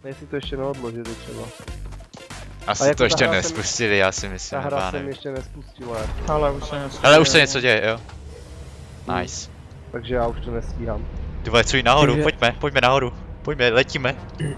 Jestli to ještě neodložili třeba. Asi jako to ještě ta hra nespustili, já si myslím, Ta nebo já hra se mi nevím. ještě nespustila. Ale už se něco Ale už se něco děje, jo. Nice. Takže já už to nestíhám. Ty vole, co jí nahoru, Takže- pojďme nahoru. Pojďme, letíme.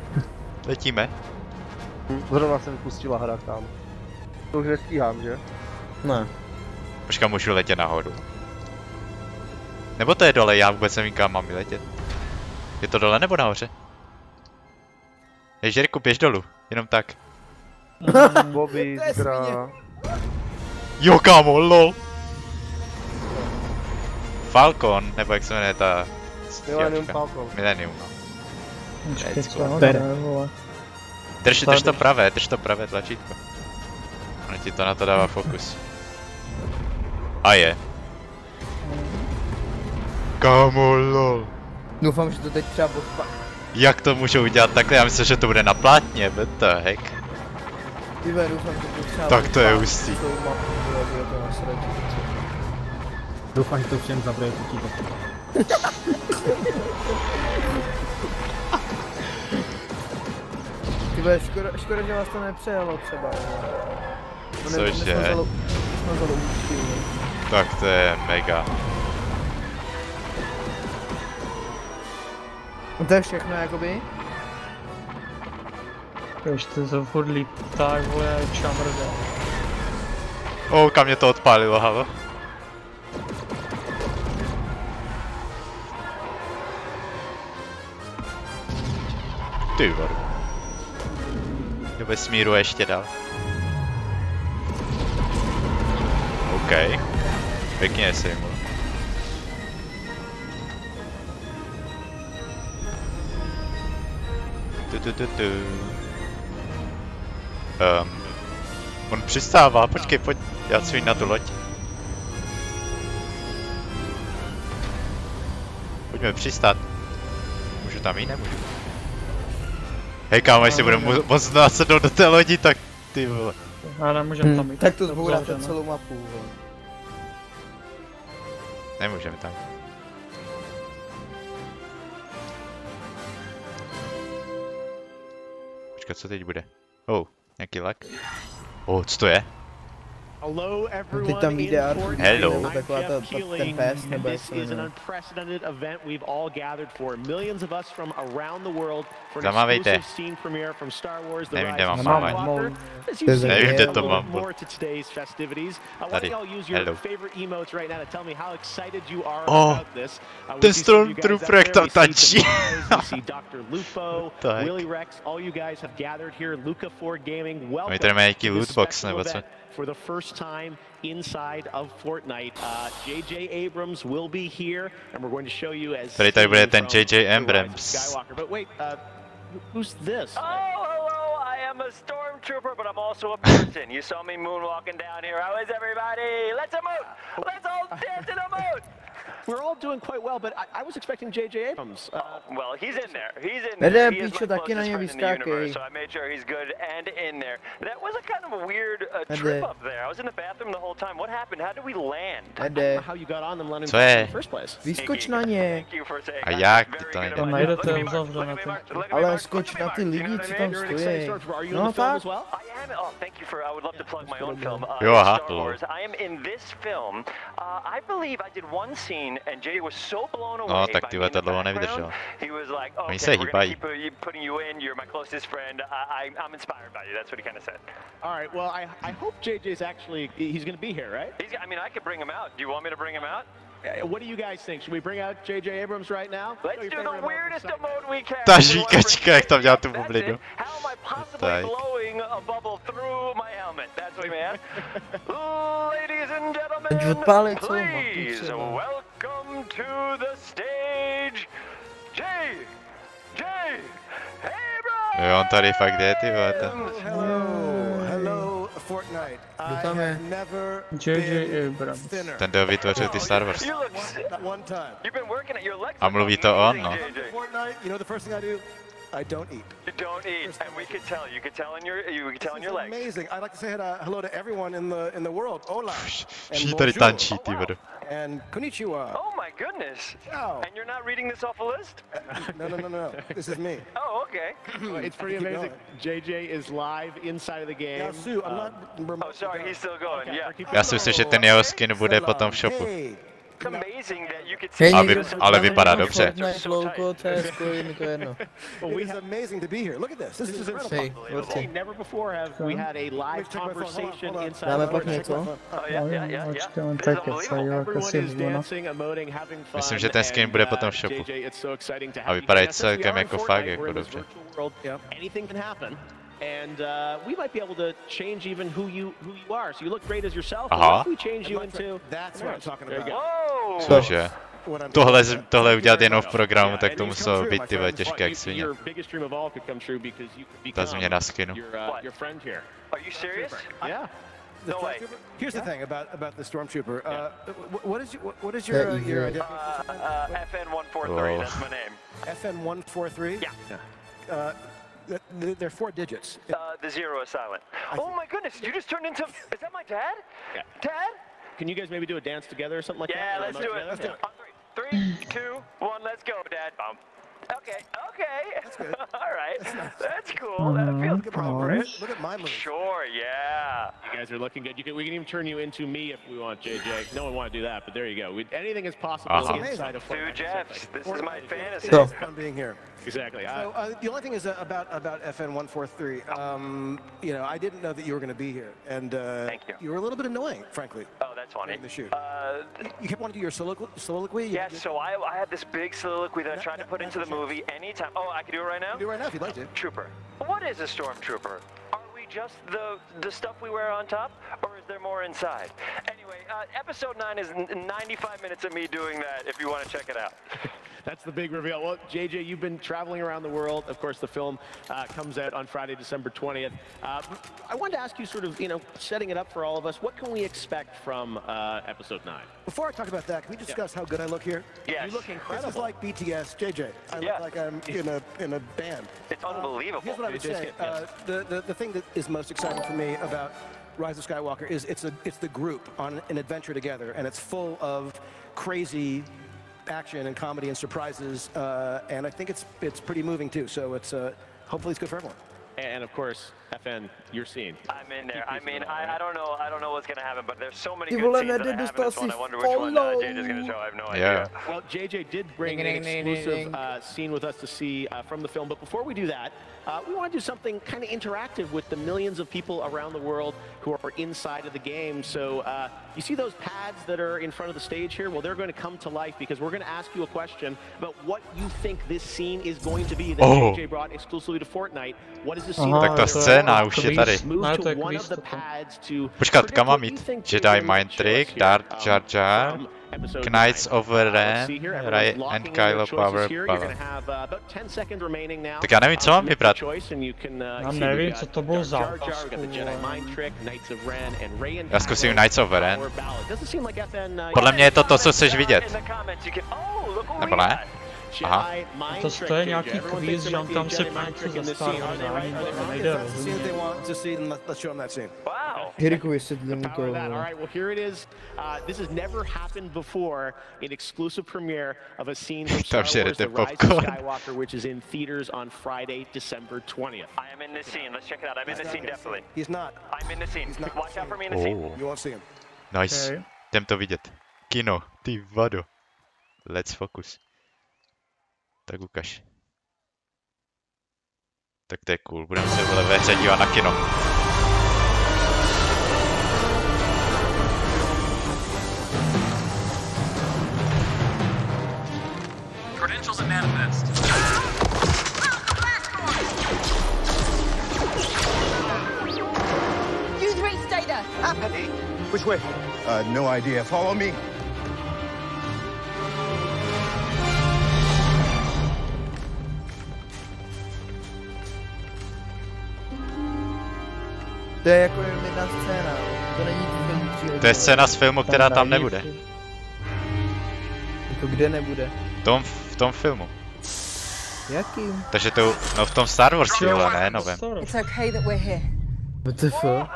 Zrovna se mi pustila hra tam. To už nestíhám, že? Ne. Počkej, můžu letět nahoru. Nebo to je dole, já vůbec nevím, kam mám letět. Je to dole nebo nahoře? Ježeriku, běž dolů, jenom tak. Bobby, zítra. Jo kámo, lol. Falcon, nebo jak se jmenuje ta Millennium stíhačka? Falcon. Millennium, no. Počkej, co? co? Ne, vole. Drž to pravé tlačítko. Ono ti to na to dává fokus. A je. Kámo, lol. Doufám, že to teď třeba pospa... Jak to můžou udělat takhle? Já myslím, že to bude na plátně, what the heck. Tyve, doufám, že to třeba Tak to je pospa- hustý. tou mapu, bude to na sračí. Doufám, že to všem zabere počítač. Tyve, škoda, že vás to nepřejelo třeba. Cože? Smazalo účty. Tak to je mega. No to je všechno, jakoby? Ještě to furt lítá, vole, čamrde. Kam mě to odpálilo, halo? Ty vole. Do vesmíru ještě dál. OK. Pěkně sejmu. On přistává, počkej, pojď, já chci jít na tu loď. Pojďme přistát. Můžu tam jít, nemůžu. Hej kámo, jestli budu moc nasednout do té lodi, tak ty vole. A nemůžem tam jít. Tak to zbouráte uzavřeno. celou mapu. Vole. Nemůžeme tam. Počkat, co teď bude? Nějaký lag? Co to je? Hello everyone. Teď tam vyjde R2D2, Hello. nebo taková ta, ten pes, nebo jak This se is an jmenuje. unprecedented event we've all gathered for. Millions of us from around the world for an Zamávejte. exclusive scene premiere from Star Wars: The Nevím, Rise kde of mám Skywalker. mávať. As you Nevím, see, kde there's to a little mám. more to today's festivities. I want Tady. you all use your Hello. favorite emotes right now to tell me how excited you are Oh, about this. We ten see some of you guys Stormtrooper, out jak there. tam We see tančí. Tomatoes, we see Dr. Lupo, What the heck? Willy Rex, all you guys have gathered here. Luca 4 Gaming, welcome. My tady mají nějaký to this lootbox special nebo co? event for the first time inside of Fortnite. J.J. Abrams will be here, and we're going to show you as Tady bude seen ten from J.J. The Rise of Abrams. Skywalker. But wait, who's this? Oh, hello, I am a stormtrooper, but I'm also a person. You saw me moonwalking down here. How is everybody? Let's emote! Let's all dance and emote! We're all doing quite well, but I was expecting J.J. Abrams. Well, he's in there. He's in Jde, there. He is pičo, my taky na closest něj friend in the vyskákej. universe, so I made sure he's good and in there. That was a kind of a weird trip Jde. up there. I was in the bathroom the whole time. What happened? How did we land? I don't Jde. know how you got on them Lennon Co je? in the first place. Vyskoč na ně. Thank you for saying A that. jak Very to good jde? of my- Najdete Look at me, Mark. uzavřené Look at me, Mark. Look at me, Ale Mark. skoč Look at na me, ty Mark. lidi, You know co what I tam mean? You're an exciting stojí. stormtrooper. Are you in No the film tak. as well? I am. Oh, thank you for. I would love to plug my own film. Jo, aha, Star Wars. I am in this film. I believe I did one scene, and Jay was so blown away. No, tak by ty me in to the dlouho background. nevydržel. He was like, oh, Oni okay, se we're gonna hýbají. keep putting you in. You're my closest friend. I'm inspired by you. That's what he kind of said. All right. Well, I hope JJ's actually he's going to be here, right? I mean, I could bring him out. Do you want me to bring him out? What do you guys think? Should we bring out J.J. Abrams right now? Let's do the weirdest emote we can. Ta žíkačka, jak tam dělá tu That's bublinu. it. How am I possibly Tak. blowing a bubble through my helmet? That's what he meant. Ladies and Teď gentlemen, odpálej celou mapu please třeba. welcome to the stage, J.J. Abrams! Jo, on tady fakt jde, ty vole, ten. Hello, Fortnite. Kdo tam je? Never J.J. Abrams. thinner. Ten, kdo vytvořil ty Star Wars. You look That one time. You've been working at your legs. A mluví to on, no. JJ. Fortnite, you know the first thing I do? I don't eat. You don't eat, and we could tell. You could tell in your legs. Amazing. I'd like to say hello to everyone in the world. Hola. Všichni tady tančí, ty vole. And konnichiwa. Oh my goodness. Oh. And you're not reading this off a list? No. This is me. Oh, okay. It's pretty Keep amazing. going. JJ is live inside of the game. Now, Sue, I'm not. Oh, sorry, he's still going. Yeah. Já si myslím, že ten jeho skin bude potom v shopu. Hey. It's amazing that you could Hej, see Ale někdo vy- se ale ptá, vypadá někdo dobře. Fortnite louko, to je skvělý, to je jedno. Well, we It is have amazing to be here. Look at this. This is incredible. Hej, počkej. never before have we had a live Check my phone. conversation Hold on. inside Dáme of pak Fortnite. něco? Oh, yeah. Počkej, on This is tak je unbelievable. celý jako Everyone si is zvono. dancing, emoting, having fun. Myslím, že ten skin bude potom v shopu. JJ, it's so exciting to A have you vypadají here. Since we celkem are in jako Fortnite, fakt jako we're in this dobře. virtual world, anything can happen. And we might be able to change even who you are. So you look great as yourself. Aha. What if we change you into? That's what I'm talking There you about. go. Whoa! Cože? What I'm Tohle udělat jenom v programu, Yeah, tak and to it's muselo come být true, ty my vole friend. těžké jak svině. Your biggest dream of all could come true because you could Ta become změna skinu. your friend here. Are you serious? Yeah. The No way. Stormtrooper? Here's the thing about the Stormtrooper. What is Yeah, your easier. identification? FN143, that's my name. FN143. Yeah. They're 4 digits. The 0 is silent. Oh my goodness, you just turned into... Is that my dad? Yeah. Dad? Can you guys maybe do a dance together or something like Yeah, that? let's do it. Let's do it. On 3, 2, 1, let's go, Dad. Okay. That's good. All right. That's cool. That feels Look at my appropriate. look at my move. Sure, yeah. You guys are looking good. We can even turn you into me if we want, JJ. No one want to do that, but there you go. Anything is possible inside of Two Fortnite. Jeffs. This is my fantasy. So, Fun being here. Exactly. So the only thing is about FN143. You know, I didn't know that you were going to be here, and Thank you. You were a little bit annoying, frankly. Oh, that's funny. In the shoot. Uh, You kept wanting to do your soliloquy. yes, so I had this big soliloquy that I tried to put into the movie anytime. Oh, I can do it right now? Do it right now if you'd like to. Trooper. What is a stormtrooper? Are we just the stuff we wear on top, or is there more inside? Anyway, episode 9 is 95 minutes of me doing that if you want to check it out. That's the big reveal. Well, JJ, you've been traveling around the world. Of course, the film comes out on Friday, December 20th. I wanted to ask you, sort of, setting it up for all of us, what can we expect from episode 9? Before I talk about that, can we discuss how good I look here? Yes. You look incredible. This is like BTS, JJ. I Yeah. look like I'm in a band. It's unbelievable. Here's what I would say. Yes. The thing that is most exciting for me about Rise of Skywalker is it's the group on an adventure together, and it's full of crazy action and comedy and surprises, and I think it's pretty moving too. So it's hopefully it's good for everyone. And of course, FN, your scene. I'm in there. I mean, I don't know what's gonna happen, but there's so many Ty good vole, scenes that I nedej have in this one. I wonder which one Jade is gonna show. I have no idea. Well, JJ did bring an Ding, ding, ding, exclusive ding. scene with us to see from the film, but before we do that, we want to do something kind of interactive with the millions of people around the world who are inside of the game. So you see those pads that are in front of the stage here? Well, they're going to come to life because we're going to ask you a question about what you think this scene is going to be that JJ brought exclusively to Fortnite. What is the scene? Aha, Tak ta scéna už je tady. Move No, to tak one víš of the to. pads to Počkat, kam mám predict what jít? you think Jedi JJ Mind might show us Trick, here, Darth Jar Jar, from episode Knights 9. of Ren, Let's see here, everyone's and locking in Kylo their choices Power. here. You're gonna have about 10 seconds remaining now. Tak já nevím, co mám To make vybrat. the choice, and you can, you Já see nevím, we got co to bylo Darth za Jar Jar, we got the otázku, Jedi ale- Mind Trick, Knights of Ren, and Rey and Já zkusím Kylo Knights of Ren. Power Ballad. Doesn't seem like FN, Podle mě je to to, co chceš vidět. In the comments, you can. Oh, look what Nebo we ne? got. Aha. Jedi Mind To Trick, je JJ. nějaký Everyone kvíz, thinks že there on might tam be a si Jedi Mind něco Trick in this zastaví, scene. Are they right? Are they to wrong? nejde If that's the scene that they rozumět. want to see, then let's show them that scene. Wow. Hiriku, vysvětlím mu Power to. that. All right, well, here it is. This has never happened before. An exclusive premiere of a scene from Star Tam si Wars: The jedete Rise of popcorn. Skywalker, which is in theaters on Friday, December 20th. I am in this scene. Let's check it out. I'm in the scene definitely. He's not. I'm in the scene. He's not Watch out for me in the Oh. scene. You won't see him. Nice. Okay. Jdem to vidět. Kino, ty vado. Let's focus. Tak ukaž. Tak to je cool, budeme se vole ve hře dívat na kino. Credentials and manifest. You three stay there. Which way? No idea. Follow me. To je jako jedna scéna, to není film příhodný. To je scéna z filmu, která tam nebude. Jako kde nebude? V tom filmu. Jakým? Takže to, no v tom Star Wars vole, ne novém. It's okay that we're here. WTF?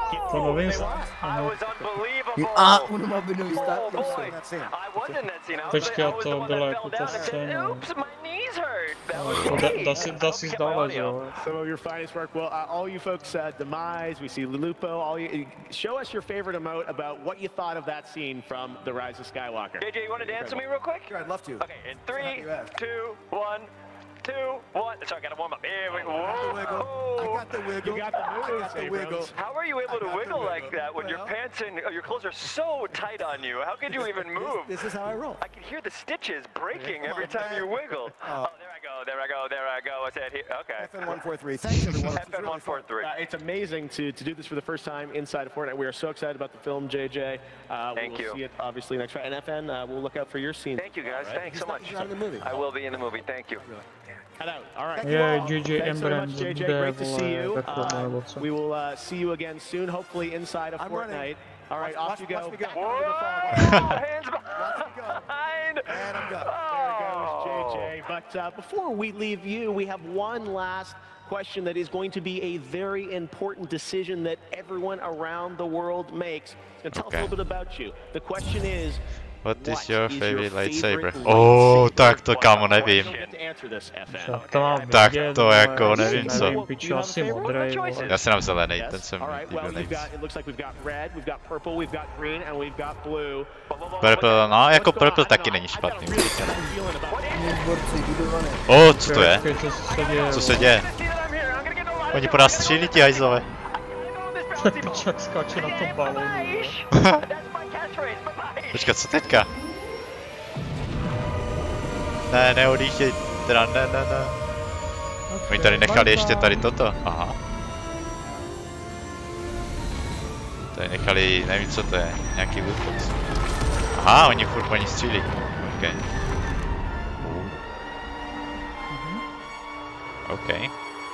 To nový I was unbelievable. Uno má by nový stát. Oh boy, I was in that scene. I was the one that fell down and said, "Oops, my knees hurt." That was Dá si zdále, že jo. Some of your finest work. Well, all you folks, Demise, we see Lupo. All you, show us your favorite emote about what you thought of that scene from The Rise of Skywalker. JJ, you want to dance with me real quick? Sure, I'd love to. Okay, in 3, 2, 1, 2, 1. Sorry, I gotta warm up. Here we go. I got the wiggle. You got the moves, I got the Abrams. wiggle. How are you able to I got wiggle the like wiggle. that when your Well, pants and your clothes are so tight on you? How could you even move? This is how I roll. I can hear the stitches breaking Come every on, time man. you wiggle. Oh, there I go, there I go, there I go. What's that here? Okay. FN143. Thanks, everyone. This was really fun. FN143. It's amazing to do this for the first time inside of Fortnite. We are so excited about the film, JJ. Thank you. We'll see it obviously next Friday. And FN, we'll look out for your scene. Thank you, guys. Thanks so much. He's not in the movie. I will be in the movie. Thank you. Cut out. All right. Je, JJ Thanks so much, Abrams JJ. bude, Great to see you. ve filmu, nebo co. We will see you again soon, hopefully inside of I'm Fortnite. running. All right, Watch- off you watch go. me go. Back over the phone. Whoa! Hands Watch me go. behind. And I'm gone. There goes JJ. But before we leave you, we have one last question that is going to be a very important decision that everyone around the world makes. And tell us a little bit about you. The question is, What is your favorite lightsaber? lightsaber? Oh, tak to kámo you nevím. don't get to answer this, FN. Tak to mám Tak vidět, to vole, jako asi nevím, co. nevím, pičo, asi modrej, vole. Já si dám zelený, ten Yes. se mi All right. líbil Well, nejvíc. it looks like we've got red, we've got purple, we've got green, and we've got blue. Purple, no, jako What's going on? purple I don't taky know, není I've got špatný. a really strong feeling about it. Borci, budované. O, co to je? Počkej, co se děje, Co se vole. děje? Oni po nás střílí ti hajzlové. Pičak skáče na tom balónu, vole. Počkat, co teďka? Ne, neodjížděj, teda ne. Oni tady nechali ještě tady toto, aha. Tady nechali, nevím co to je, nějaký lootbox. Aha, oni furt po ní střílí, ok. Ok.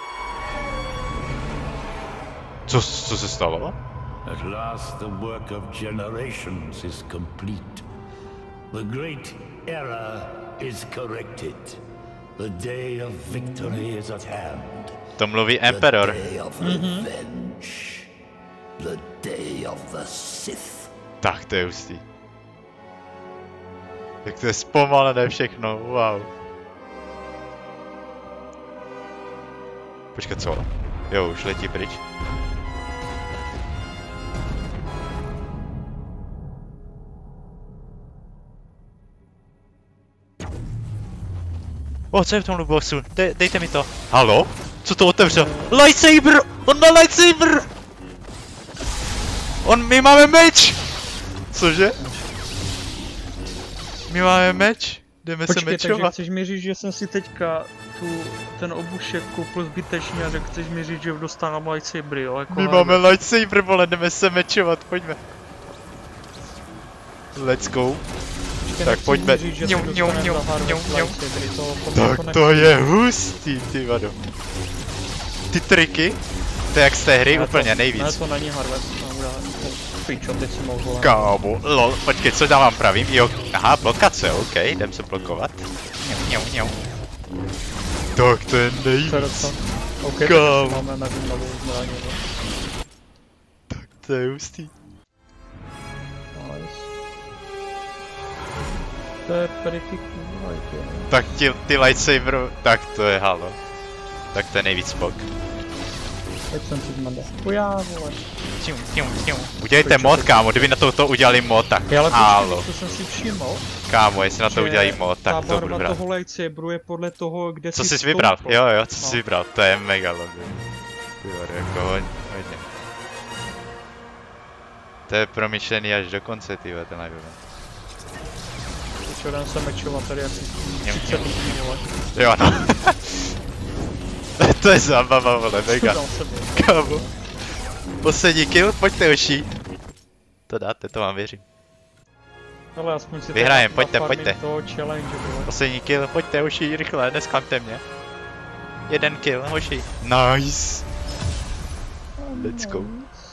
Co se stalo? At last the work of generations is complete. The great error is corrected. The day of victory is at hand. To mluví Emperor. The day of revenge. The day of the Sith. Tak to je hustý. Tak to je zpomalené všechno, wow. Počkat, co? Jo, už letí pryč. O, co je v tom lootboxu? Dejte mi to. Halo? Co to otevřel? Lightsaber! On má lightsaber! My máme meč! Cože? My máme meč? Jdeme se Počkej, takže mečovat. chceš mi říct, že jsem si teďka ten obušek koupil zbytečně a že chceš mi říct, že dostávám lightsaber, jo? Jako My máme lightsaber, vole, jdeme se mečovat, pojďme. Let's go. Tak pojďme. Tak to je hustý, ty vado. Ty triky, to je jak z té hry úplně Ne, nejvíc. to není Harvest, pičo, teď si mohl volat. Kámo, lol, počkej, co dávám pravým? Jo, aha, blokace, ok, jdem se blokovat. Tak to je nejvíc. OK, Kámo. tak máme mezi novou zbraní. To je hustý. Nice. To je pretty cool, like, Tak ty lightsaber, tak to je halo. Tak to je nejvíc spok. teď jsem si zmade. Ujá, vole. Udělejte mod, kámo, kdyby na to udělali mod, tak halo. Co jsem si všiml, Kámo, jestli na to udělají mod, tak ta to budu barva hrát. toho lightsaberu je podle toho, kde Co jsi jsi vybral? stoupl. Jo, co jsi No. vybral, to je mega logo. Jako hodně. To je promyšlený až do konce, tyhle, ten live. Včera jsem mečoval tady asi 30 lidí, vole. Jo, no. To je zábava, vole, mega. Dal jsem je. Kámo. Poslední kill, pojďte hoší. To dáte, to vám věřím. Ale aspoň si Vyhrajem, tady pojďte. nafarmím toho challenge, vole. Poslední kill, pojďte hoší, rychle, nesklamte mě. Jeden kill, hoší. Nice. Let's go.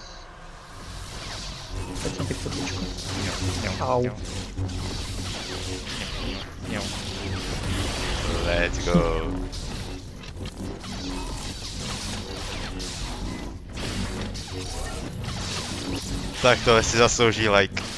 Teď jsem teď podličku. Au. Let's go. Tak tohle si zaslouží like.